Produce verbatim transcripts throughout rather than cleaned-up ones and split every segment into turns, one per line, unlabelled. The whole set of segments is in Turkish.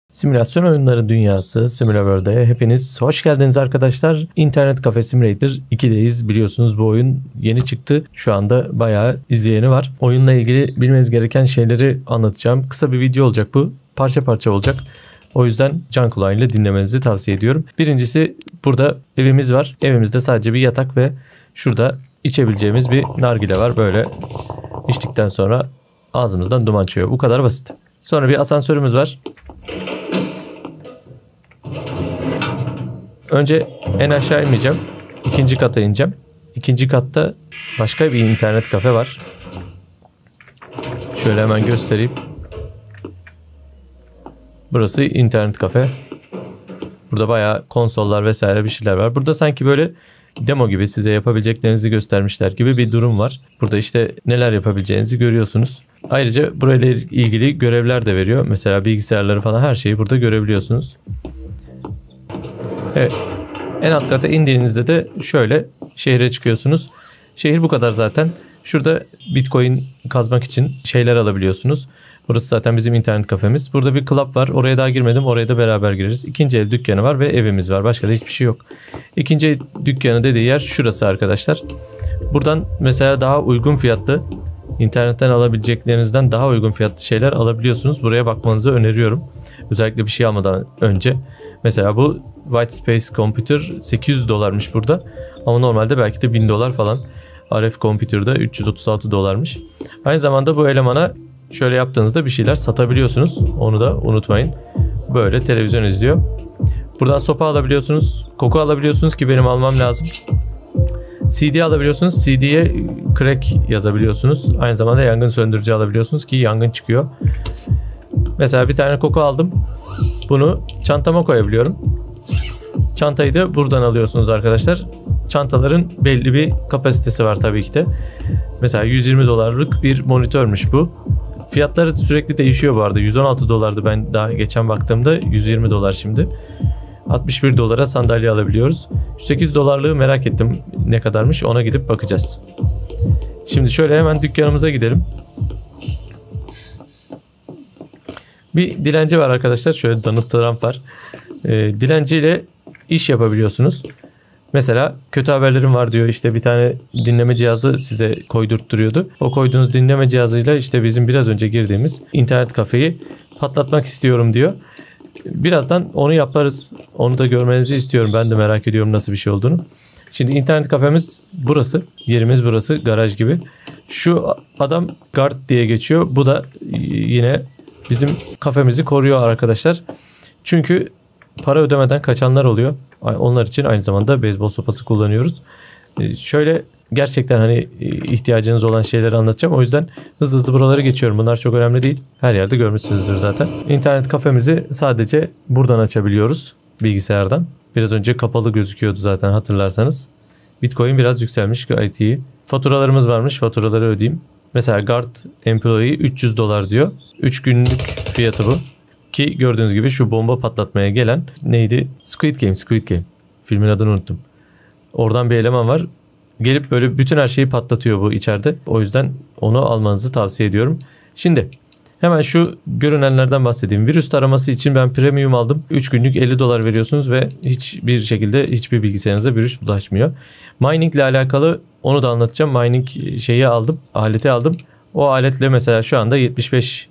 Simülasyon oyunları dünyası SimulaWorld'e hepiniz hoş geldiniz arkadaşlar. İnternet Cafe Simulator iki'deyiz. Biliyorsunuz bu oyun yeni çıktı. Şu anda bayağı izleyeni var. Oyunla ilgili bilmeniz gereken şeyleri anlatacağım. Kısa bir video olacak bu. Parça parça olacak. O yüzden can kulağıyla dinlemenizi tavsiye ediyorum. Birincisi, burada evimiz var. Evimizde sadece bir yatak ve şurada içebileceğimiz bir nargile var. Böyle içtikten sonra ağzımızdan duman çıkıyor. Bu kadar basit. Sonra bir asansörümüz var. Önce en aşağı inmeyeceğim. İkinci kata ineceğim. İkinci katta başka bir internet kafe var. Şöyle hemen göstereyim. Burası internet kafe. Burada bayağı konsollar vesaire bir şeyler var. Burada sanki böyle demo gibi size yapabileceklerinizi göstermişler gibi bir durum var. Burada işte neler yapabileceğinizi görüyorsunuz. Ayrıca burayla ilgili görevler de veriyor. Mesela bilgisayarları falan, her şeyi burada görebiliyorsunuz. Evet. En alt kata indiğinizde de şöyle şehre çıkıyorsunuz. Şehir bu kadar zaten. Şurada Bitcoin kazmak için şeyler alabiliyorsunuz. Burası zaten bizim internet kafemiz. Burada bir club var. Oraya daha girmedim. Oraya da beraber gireriz. İkinci el dükkanı var ve evimiz var. Başka da hiçbir şey yok. İkinci el dükkanı dediği yer şurası arkadaşlar. Buradan mesela daha uygun fiyatlı, internetten alabileceklerinizden daha uygun fiyatlı şeyler alabiliyorsunuz. Buraya bakmanızı öneriyorum. Özellikle bir şey almadan önce. Mesela bu White Space Computer sekiz yüz dolarmış burada. Ama normalde belki de bin dolar falan. R F Computer'da üç yüz otuz altı dolarmış. Aynı zamanda bu elemana şöyle yaptığınızda bir şeyler satabiliyorsunuz. Onu da unutmayın. Böyle televizyon izliyor. Buradan sopa alabiliyorsunuz. Koku alabiliyorsunuz ki benim almam lazım. C D alabiliyorsunuz. C D'ye crack yazabiliyorsunuz. Aynı zamanda yangın söndürücü alabiliyorsunuz ki yangın çıkıyor. Mesela bir tane koku aldım. Bunu çantama koyabiliyorum. Çantayı da buradan alıyorsunuz arkadaşlar. Çantaların belli bir kapasitesi var tabii ki de. Mesela yüz yirmi dolarlık bir monitörmüş bu. Fiyatları sürekli değişiyor bu arada. yüz on altı dolardı ben daha geçen baktığımda. yüz yirmi dolar şimdi. altmış bir dolara sandalye alabiliyoruz. yüz sekiz dolarlığı merak ettim ne kadarmış, ona gidip bakacağız. Şimdi şöyle hemen dükkanımıza gidelim. Bir dilenci var arkadaşlar. Şöyle Donald Trump var. E, dilenciyle iş yapabiliyorsunuz. Mesela kötü haberlerim var diyor. İşte bir tane dinleme cihazı size koydurtturuyordu. O koyduğunuz dinleme cihazıyla işte bizim biraz önce girdiğimiz internet kafeyi patlatmak istiyorum diyor. Birazdan onu yaparız. Onu da görmenizi istiyorum. Ben de merak ediyorum nasıl bir şey olduğunu. Şimdi internet kafemiz burası. Yerimiz burası. Garaj gibi. Şu adam guard diye geçiyor. Bu da yine bizim kafemizi koruyor arkadaşlar. Çünkü para ödemeden kaçanlar oluyor. Onlar için aynı zamanda beyzbol sopası kullanıyoruz. Şöyle gerçekten hani ihtiyacınız olan şeyleri anlatacağım. O yüzden hızlı hızlı buraları geçiyorum. Bunlar çok önemli değil. Her yerde görmüşsünüzdür zaten. İnternet kafemizi sadece buradan açabiliyoruz. Bilgisayardan. Biraz önce kapalı gözüküyordu zaten hatırlarsanız. Bitcoin biraz yükselmiş, gayet iyi. Faturalarımız varmış. Faturaları ödeyeyim. Mesela Guard Employee üç yüz dolar diyor. üç günlük fiyatı bu. Ki gördüğünüz gibi şu bomba patlatmaya gelen neydi? Squid Game, Squid Game. Filmin adını unuttum. Oradan bir eleman var. Gelip böyle bütün her şeyi patlatıyor bu içeride. O yüzden onu almanızı tavsiye ediyorum. Şimdi hemen şu görünenlerden bahsedeyim. Virüs taraması için ben premium aldım. üç günlük elli dolar veriyorsunuz ve hiçbir şekilde hiçbir bilgisayarınıza virüs bulaşmıyor. Mining ile alakalı onu da anlatacağım. Mining şeyi aldım, aleti aldım. O aletle mesela şu anda yetmiş beş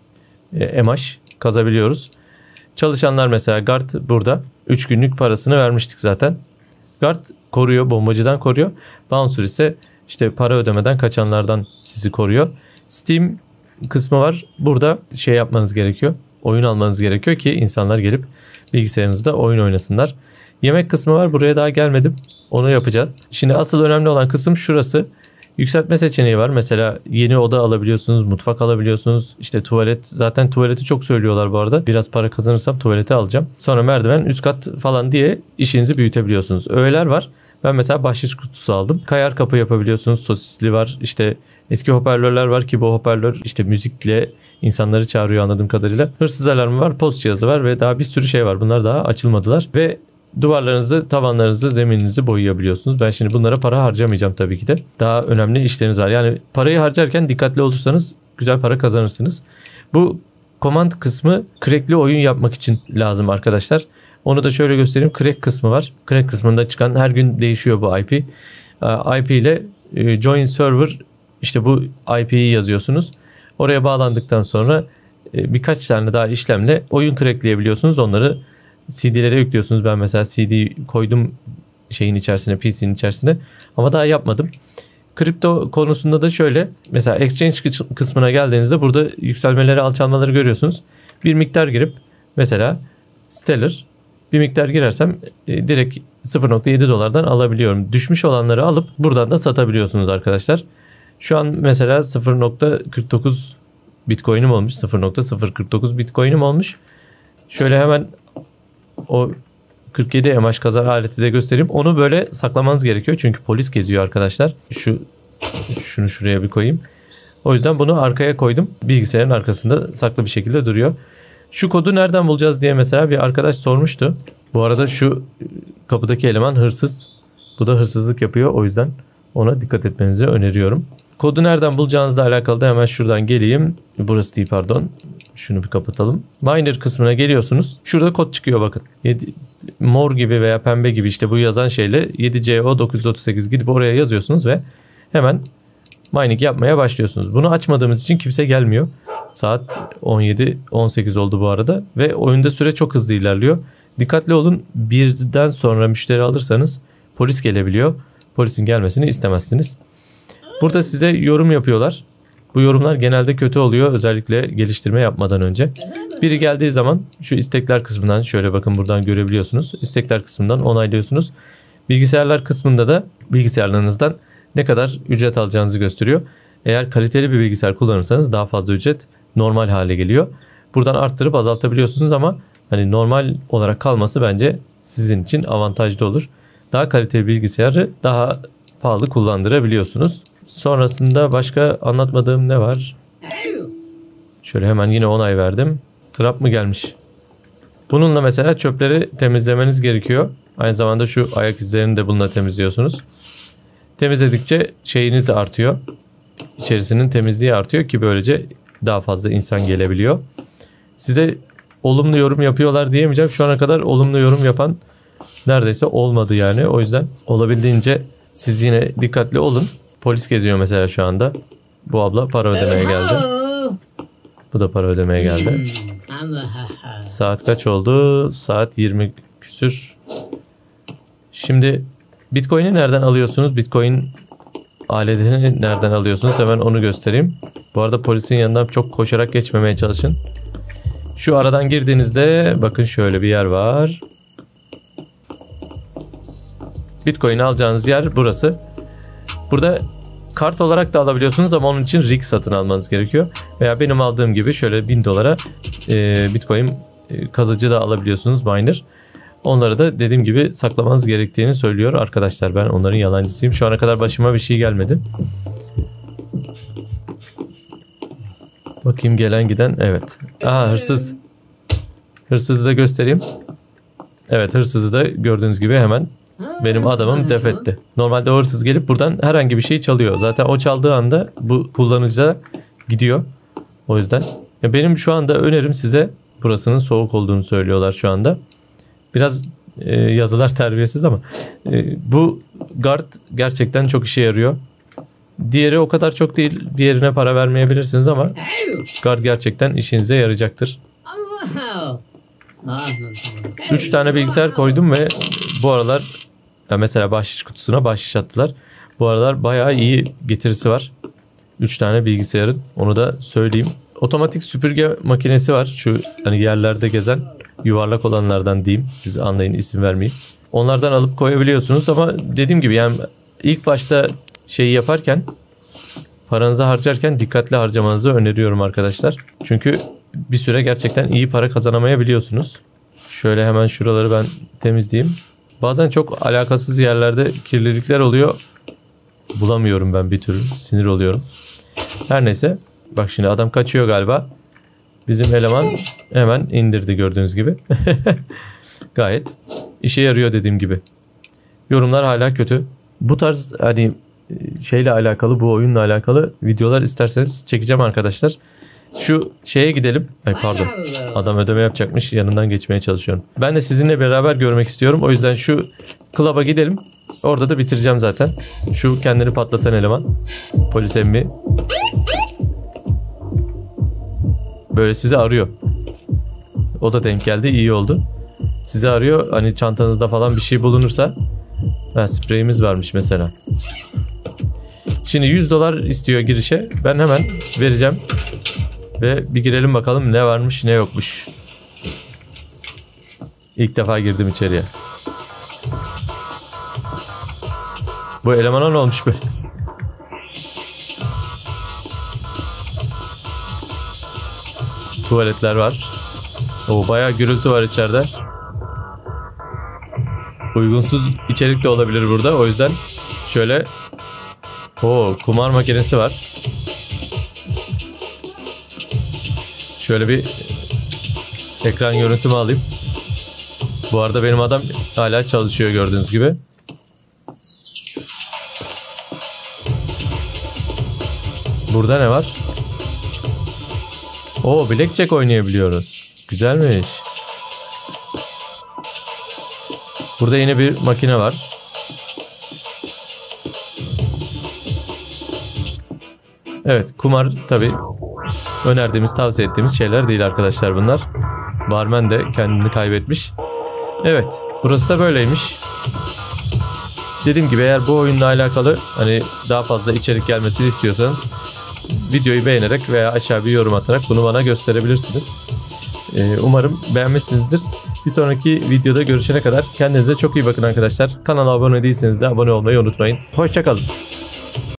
E M H kazabiliyoruz. Çalışanlar mesela Guard burada. üç günlük parasını vermiştik zaten. Guard koruyor, bombacıdan koruyor. Bouncer ise işte para ödemeden kaçanlardan sizi koruyor. Steam kısmı var. Burada şey yapmanız gerekiyor. Oyun almanız gerekiyor ki insanlar gelip bilgisayarınızda oyun oynasınlar. Yemek kısmı var. Buraya daha gelmedim. Onu yapacağım. Şimdi asıl önemli olan kısım şurası. Yükseltme seçeneği var. Mesela yeni oda alabiliyorsunuz, mutfak alabiliyorsunuz. İşte tuvalet, zaten tuvaleti çok söylüyorlar bu arada. Biraz para kazanırsam tuvaleti alacağım. Sonra merdiven, üst kat falan diye işinizi büyütebiliyorsunuz. Öğeler var. Ben mesela bahşiş kutusu aldım. Kayar kapı yapabiliyorsunuz. Sosisli var. İşte eski hoparlörler var ki bu hoparlör işte müzikle insanları çağırıyor anladığım kadarıyla. Hırsız alarmı var, post cihazı var ve daha bir sürü şey var. Bunlar daha açılmadılar ve duvarlarınızı, tavanlarınızı, zemininizi boyayabiliyorsunuz. Ben şimdi bunlara para harcamayacağım tabii ki de. Daha önemli işleriniz var. Yani parayı harcarken dikkatli olursanız güzel para kazanırsınız. Bu command kısmı crackli oyun yapmak için lazım arkadaşlar. Onu da şöyle göstereyim. Crack kısmı var. Crack kısmında çıkan, her gün değişiyor bu I P. I P ile join server, işte bu I P'yi yazıyorsunuz. Oraya bağlandıktan sonra birkaç tane daha işlemle oyun crackleyebiliyorsunuz. Onları C D'lere yüklüyorsunuz. Ben mesela C D koydum şeyin içerisine, P C'nin içerisine, ama daha yapmadım. Kripto konusunda da şöyle, mesela exchange kısmına geldiğinizde burada yükselmeleri, alçalmaları görüyorsunuz. Bir miktar girip mesela Stellar bir miktar girersem e, direkt sıfır nokta yedi dolardan alabiliyorum. Düşmüş olanları alıp buradan da satabiliyorsunuz arkadaşlar. Şu an mesela sıfır nokta kırk dokuz Bitcoin'im olmuş. sıfır nokta sıfır kırk dokuz Bitcoin'im olmuş. Şöyle hemen o kırk yedi M H kazar aleti de göstereyim. Onu böyle saklamanız gerekiyor. Çünkü polis geziyor arkadaşlar. Şu şunu şuraya bir koyayım. O yüzden bunu arkaya koydum. Bilgisayarın arkasında saklı bir şekilde duruyor. Şu kodu nereden bulacağız diye mesela bir arkadaş sormuştu. Bu arada şu kapıdaki eleman hırsız. Bu da hırsızlık yapıyor. O yüzden ona dikkat etmenizi öneriyorum. Kodu nereden bulacağınızla alakalı da hemen şuradan geleyim. Burası değil, pardon. Şunu bir kapatalım. Miner kısmına geliyorsunuz. Şurada kod çıkıyor bakın. yedi, mor gibi veya pembe gibi, işte bu yazan şeyle yedi C O dokuz yüz otuz sekiz gidip oraya yazıyorsunuz ve hemen mining yapmaya başlıyorsunuz. Bunu açmadığımız için kimse gelmiyor. Saat on yedi on sekiz oldu bu arada ve oyunda süre çok hızlı ilerliyor. Dikkatli olun, birden sonra müşteri alırsanız polis gelebiliyor. Polisin gelmesini istemezsiniz. Burada size yorum yapıyorlar. Bu yorumlar genelde kötü oluyor, özellikle geliştirme yapmadan önce. Biri geldiği zaman şu istekler kısmından, şöyle bakın buradan görebiliyorsunuz. İstekler kısmından onaylıyorsunuz. Bilgisayarlar kısmında da bilgisayarlarınızdan ne kadar ücret alacağınızı gösteriyor. Eğer kaliteli bir bilgisayar kullanırsanız daha fazla ücret normal hale geliyor. Buradan arttırıp azaltabiliyorsunuz ama hani normal olarak kalması bence sizin için avantajlı olur. Daha kaliteli bilgisayarı daha pahalı kullandırabiliyorsunuz. Sonrasında başka anlatmadığım ne var? Şöyle hemen yine onay verdim. Trap mı gelmiş? Bununla mesela çöpleri temizlemeniz gerekiyor. Aynı zamanda şu ayak izlerini de bununla temizliyorsunuz. Temizledikçe şeyiniz artıyor. İçerisinin temizliği artıyor ki böylece daha fazla insan gelebiliyor. Size olumlu yorum yapıyorlar diyemeyeceğim. Şu ana kadar olumlu yorum yapan neredeyse olmadı yani. O yüzden olabildiğince siz yine dikkatli olun. Polis geziyor mesela şu anda. Bu abla para ödemeye geldi. Bu da para ödemeye geldi. Saat kaç oldu? Saat yirmi küsür. Şimdi Bitcoin'i nereden alıyorsunuz? Bitcoin aletini nereden alıyorsunuz? Hemen onu göstereyim. Bu arada polisin yanından çok koşarak geçmemeye çalışın. Şu aradan girdiğinizde bakın şöyle bir yer var. Bitcoin alacağınız yer burası. Burada kart olarak da alabiliyorsunuz ama onun için rig satın almanız gerekiyor. Veya benim aldığım gibi şöyle bin dolara e, Bitcoin e, kazıcı da alabiliyorsunuz, miner. Onları da dediğim gibi saklamanız gerektiğini söylüyor arkadaşlar. Ben onların yalancısıyım. Şu ana kadar başıma bir şey gelmedi. Bakayım gelen giden. Evet. Aha, hırsız. Hırsızı da göstereyim. Evet, hırsızı da gördüğünüz gibi hemen benim adamım def etti. Normalde o hırsız gelip buradan herhangi bir şey çalıyor. Zaten o çaldığı anda bu kullanıcıya gidiyor. O yüzden ya benim şu anda önerim size, burasının soğuk olduğunu söylüyorlar şu anda. Biraz e, yazılar terbiyesiz ama e, bu guard gerçekten çok işe yarıyor. Diğeri o kadar çok değil. Diğerine para vermeyebilirsiniz ama guard gerçekten işinize yarayacaktır. üç tane bilgisayar koydum ve bu aralar ya mesela bahşiş kutusuna bahşiş attılar. Bu aralar bayağı iyi getirisi var. üç tane bilgisayarın, onu da söyleyeyim. Otomatik süpürge makinesi var. Şu hani yerlerde gezen yuvarlak olanlardan diyeyim. Siz anlayın, isim vermeyeyim. Onlardan alıp koyabiliyorsunuz ama dediğim gibi yani ilk başta şeyi yaparken, paranızı harcarken dikkatli harcamanızı öneriyorum arkadaşlar. Çünkü bir süre gerçekten iyi para kazanamayabiliyorsunuz. Şöyle hemen şuraları ben temizleyeyim. Bazen çok alakasız yerlerde kirlilikler oluyor. Bulamıyorum ben bir türlü. Sinir oluyorum. Her neyse. Bak şimdi adam kaçıyor galiba. Bizim eleman hemen indirdi gördüğünüz gibi. Gayet işe yarıyor dediğim gibi. Yorumlar hala kötü. Bu tarz hani şeyle alakalı, bu oyunla alakalı videolar isterseniz çekeceğim arkadaşlar. Şu şeye gidelim. Ay pardon. Adam ödeme yapacakmış. Yanından geçmeye çalışıyorum. Ben de sizinle beraber görmek istiyorum. O yüzden şu klaba gidelim. Orada da bitireceğim zaten. Şu kendini patlatan eleman. Polis emmi. Böyle sizi arıyor. O da denk geldi. İyi oldu. Sizi arıyor. Hani çantanızda falan bir şey bulunursa. Ha, spreyimiz varmış mesela. Şimdi yüz dolar istiyor girişe. Ben hemen vereceğim. Ve bir girelim bakalım ne varmış ne yokmuş. İlk defa girdim içeriye. Bu elemana ne olmuş böyle? Tuvaletler var. O bayağı gürültü var içeride. Uygunsuz içerik de olabilir burada. O yüzden şöyle. O kumar makinesi var. Şöyle bir ekran görüntümü alayım. Bu arada benim adam hala çalışıyor gördüğünüz gibi. Burada ne var? Oo, blackjack oynayabiliyoruz. Güzelmiş. Burada yine bir makine var. Evet, kumar tabii önerdiğimiz, tavsiye ettiğimiz şeyler değil arkadaşlar bunlar. Barmen de kendini kaybetmiş. Evet, burası da böyleymiş. Dediğim gibi eğer bu oyunla alakalı hani daha fazla içerik gelmesini istiyorsanız videoyu beğenerek veya aşağı bir yorum atarak bunu bana gösterebilirsiniz. Ee, umarım beğenmişsinizdir. Bir sonraki videoda görüşene kadar kendinize çok iyi bakın arkadaşlar. Kanala abone değilseniz de abone olmayı unutmayın. Hoşça kalın.